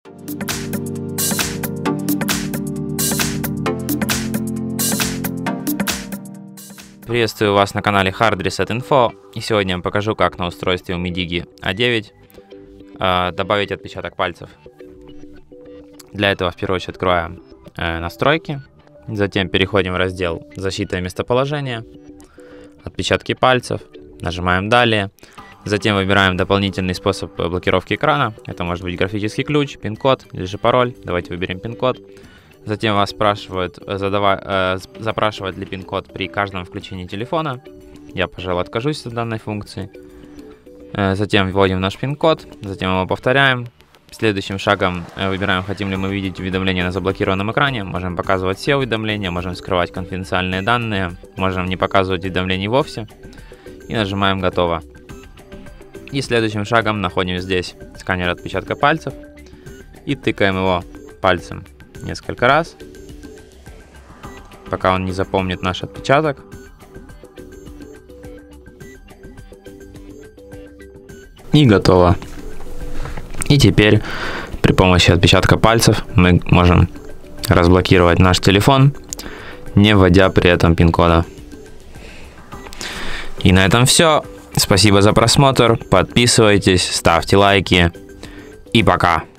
Приветствую вас на канале Hard Reset Info, и сегодня я вам покажу, как на устройстве Umidigi A9 добавить отпечаток пальцев. Для этого в первую очередь откроем настройки, затем переходим в раздел «Защита и местоположение», «Отпечатки пальцев», нажимаем «Далее», затем выбираем дополнительный способ блокировки экрана, это может быть графический ключ, пин-код или же пароль, давайте выберем пин-код. Затем вас спрашивают, запрашивать ли пин-код при каждом включении телефона. Я, пожалуй, откажусь от данной функции. Затем вводим наш пин-код, затем его повторяем. Следующим шагом выбираем, хотим ли мы видеть уведомления на заблокированном экране. Можем показывать все уведомления, можем скрывать конфиденциальные данные, можем не показывать уведомлений вовсе. И нажимаем «Готово». И следующим шагом находим здесь сканер отпечатка пальцев и тыкаем его пальцем несколько раз, пока он не запомнит наш отпечаток. И готово. И теперь при помощи отпечатка пальцев мы можем разблокировать наш телефон, не вводя при этом пин-кода. И на этом все. Спасибо за просмотр. Подписывайтесь, ставьте лайки. И пока.